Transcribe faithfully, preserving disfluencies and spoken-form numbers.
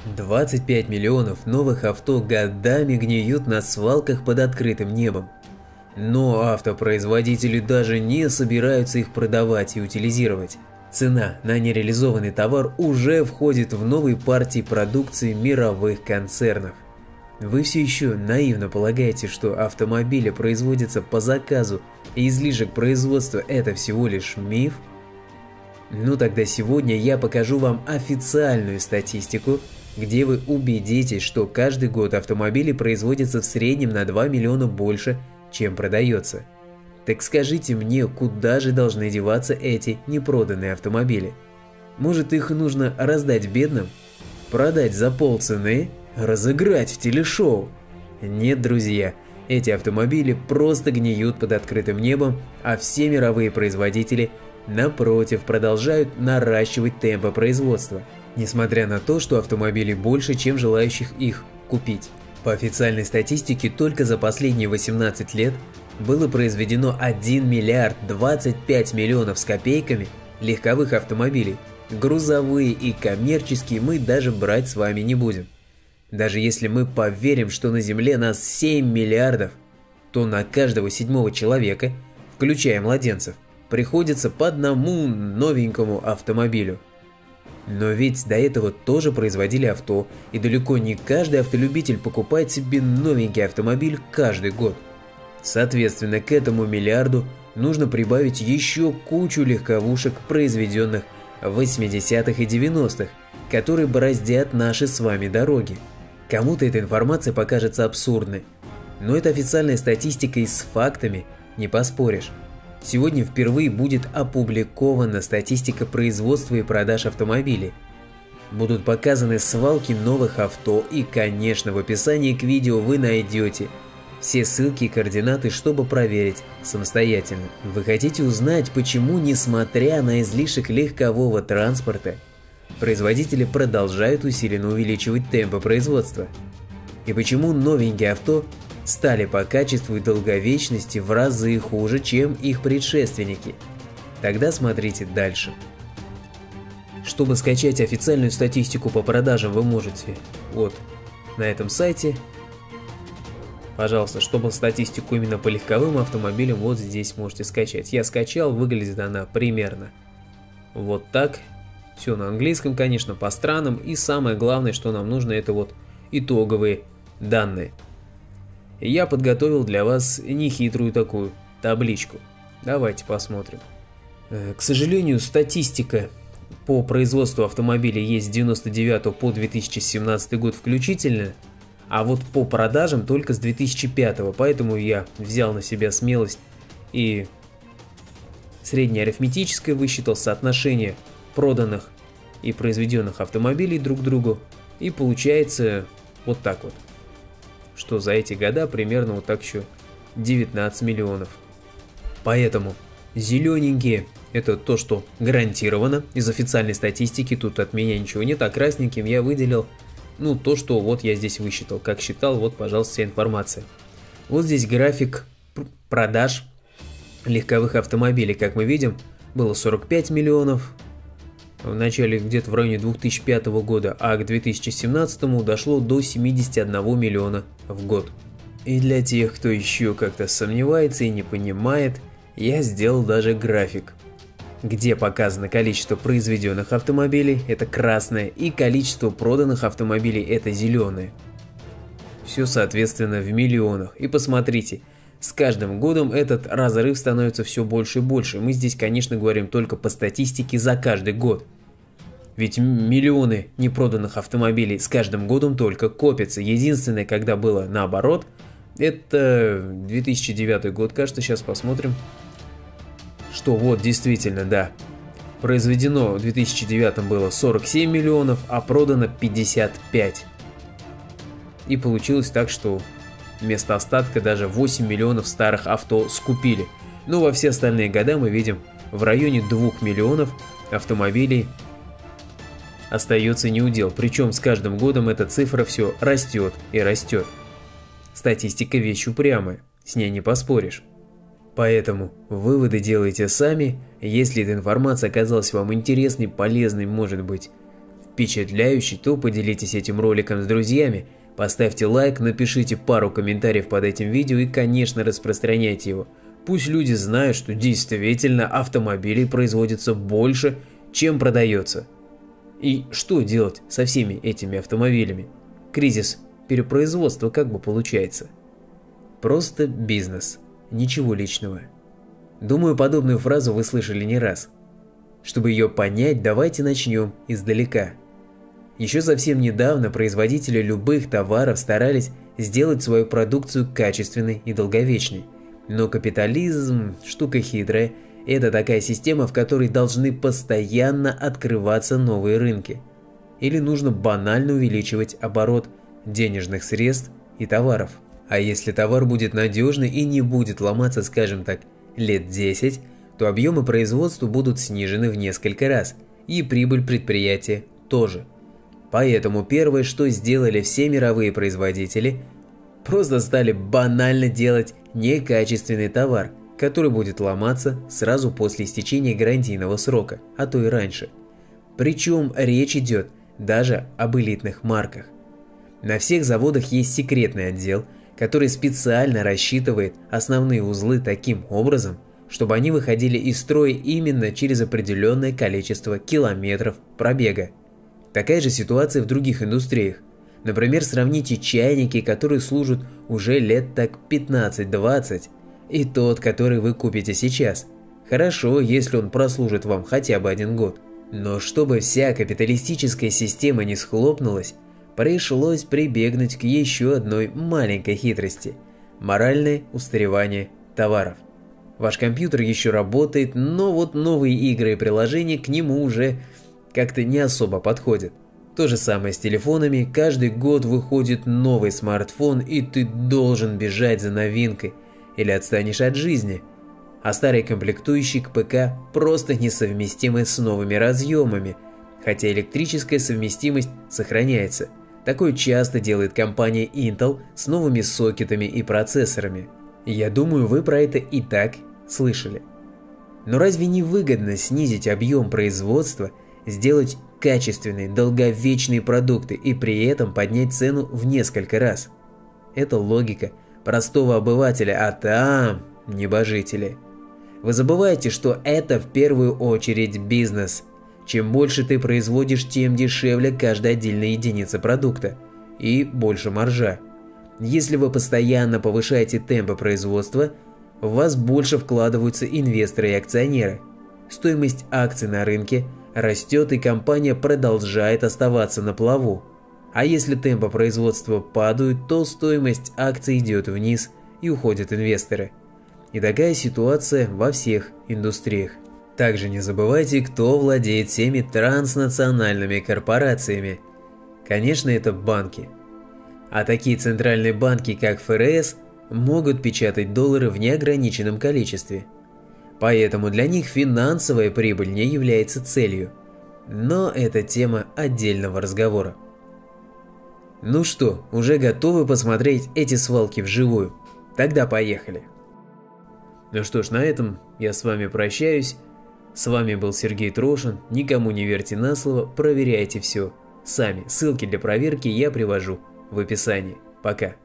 двадцать пять миллионов новых авто годами гниют на свалках под открытым небом. Но автопроизводители даже не собираются их продавать и утилизировать. Цена на нереализованный товар уже входит в новые партии продукции мировых концернов. Вы все еще наивно полагаете, что автомобили производятся по заказу и излишек производства – это всего лишь миф? Ну тогда сегодня я покажу вам официальную статистику, где вы убедитесь, что каждый год автомобили производятся в среднем на два миллиона больше, чем продается. Так скажите мне, куда же должны деваться эти непроданные автомобили? Может, их нужно раздать бедным? Продать за полцены? Разыграть в телешоу? Нет, друзья, эти автомобили просто гниют под открытым небом, а все мировые производители, напротив, продолжают наращивать темпы производства, несмотря на то, что автомобилей больше, чем желающих их купить. По официальной статистике, только за последние восемнадцать лет было произведено один миллиард двадцать пять миллионов с копейками легковых автомобилей. Грузовые и коммерческие мы даже брать с вами не будем. Даже если мы поверим, что на Земле нас семь миллиардов, то на каждого седьмого человека, включая младенцев, приходится по одному новенькому автомобилю. Но ведь до этого тоже производили авто, и далеко не каждый автолюбитель покупает себе новенький автомобиль каждый год. Соответственно, к этому миллиарду нужно прибавить еще кучу легковушек, произведенных в восьмидесятых и девяностых, которые бороздят наши с вами дороги. Кому-то эта информация покажется абсурдной, но это официальная статистика, и с фактами не поспоришь. Сегодня впервые будет опубликована статистика производства и продаж автомобилей. Будут показаны свалки новых авто, и, конечно, в описании к видео вы найдете все ссылки и координаты, чтобы проверить самостоятельно. Вы хотите узнать, почему, несмотря на излишек легкового транспорта, производители продолжают усиленно увеличивать темпы производства? И почему новенькие авто стали по качеству и долговечности в разы хуже, чем их предшественники? Тогда смотрите дальше. Чтобы скачать официальную статистику по продажам, вы можете вот на этом сайте. Пожалуйста, чтобы статистику именно по легковым автомобилям, вот здесь можете скачать. Я скачал, выглядит она примерно вот так. Все на английском, конечно, по странам. И самое главное, что нам нужно, это вот итоговые данные. Я подготовил для вас нехитрую такую табличку. Давайте посмотрим. К сожалению, статистика по производству автомобилей есть с девяносто девятого по две тысячи семнадцатый год включительно, а вот по продажам только с две тысячи пятого, поэтому я взял на себя смелость и среднеарифметическое высчитал соотношение проданных и произведенных автомобилей друг к другу, и получается вот так вот, что за эти года примерно вот так еще девятнадцать миллионов. Поэтому зелененькие — это то, что гарантировано из официальной статистики, тут от меня ничего нет, а красненьким я выделил, ну, то, что вот я здесь высчитал, как считал, вот, пожалуйста, вся информация. Вот здесь график продаж легковых автомобилей, как мы видим, было сорок пять миллионов в начале, где-то в районе две тысячи пятого года, а к две тысячи семнадцатому дошло до семидесяти одного миллиона в год. И для тех, кто еще как-то сомневается и не понимает, я сделал даже график, где показано количество произведенных автомобилей, это красное, и количество проданных автомобилей, это зеленое. Все, соответственно, в миллионах. И посмотрите, с каждым годом этот разрыв становится все больше и больше. Мы здесь, конечно, говорим только по статистике за каждый год. Ведь миллионы непроданных автомобилей с каждым годом только копятся. Единственное, когда было наоборот, это две тысячи девятый год, кажется, сейчас посмотрим. Что вот, действительно, да, произведено в две тысячи девятом было сорок семь миллионов, а продано пятьдесят пять. И получилось так, что вместо остатка даже восемь миллионов старых авто скупили. Но во все остальные года мы видим, в районе двух миллионов автомобилей остается неудел. Причем с каждым годом эта цифра все растет и растет. Статистика вещь упрямая, с ней не поспоришь. Поэтому выводы делайте сами. Если эта информация оказалась вам интересной, полезной, может быть, впечатляющий, то поделитесь этим роликом с друзьями, поставьте лайк, напишите пару комментариев под этим видео и, конечно, распространяйте его. Пусть люди знают, что действительно автомобилей производится больше, чем продается. И что делать со всеми этими автомобилями? Кризис перепроизводства как бы получается. Просто бизнес, ничего личного. Думаю, подобную фразу вы слышали не раз. Чтобы ее понять, давайте начнем издалека. Еще совсем недавно производители любых товаров старались сделать свою продукцию качественной и долговечной. Но капитализм – штука хитрая. Это такая система, в которой должны постоянно открываться новые рынки. Или нужно банально увеличивать оборот денежных средств и товаров. А если товар будет надежный и не будет ломаться, скажем так, лет десять, то объемы производства будут снижены в несколько раз, и прибыль предприятия тоже. Поэтому первое, что сделали все мировые производители, просто стали банально делать некачественный товар, который будет ломаться сразу после истечения гарантийного срока, а то и раньше. Причем речь идет даже об элитных марках. На всех заводах есть секретный отдел, который специально рассчитывает основные узлы таким образом, чтобы они выходили из строя именно через определенное количество километров пробега. Такая же ситуация в других индустриях. Например, сравните чайники, которые служат уже лет так пятнадцать-двадцать, и тот, который вы купите сейчас. Хорошо, если он прослужит вам хотя бы один год. Но чтобы вся капиталистическая система не схлопнулась, пришлось прибегнуть к еще одной маленькой хитрости – моральное устаревание товаров. Ваш компьютер еще работает, но вот новые игры и приложения к нему уже как-то не особо подходят. То же самое с телефонами, каждый год выходит новый смартфон, и ты должен бежать за новинкой, или отстанешь от жизни. А старые комплектующие к ПК просто несовместимы с новыми разъемами, хотя электрическая совместимость сохраняется. Такое часто делает компания Intel с новыми сокетами и процессорами. Я думаю, вы про это и так слышали. Но разве не выгодно снизить объем производства, сделать качественные, долговечные продукты и при этом поднять цену в несколько раз? Это логика простого обывателя, а там небожители. Вы забываете, что это в первую очередь бизнес. Чем больше ты производишь, тем дешевле каждая отдельная единица продукта и больше маржа. Если вы постоянно повышаете темпы производства, в вас больше вкладываются инвесторы и акционеры. Стоимость акций на рынке растет, и компания продолжает оставаться на плаву. А если темпы производства падают, то стоимость акций идет вниз и уходят инвесторы. И такая ситуация во всех индустриях. Также не забывайте, кто владеет всеми транснациональными корпорациями. Конечно, это банки. А такие центральные банки, как эф эр эс, могут печатать доллары в неограниченном количестве. Поэтому для них финансовая прибыль не является целью. Но это тема отдельного разговора. Ну что, уже готовы посмотреть эти свалки вживую? Тогда поехали. Ну что ж, на этом я с вами прощаюсь. С вами был Сергей Трошин. Никому не верьте на слово, проверяйте все сами. Ссылки для проверки я привожу в описании. Пока.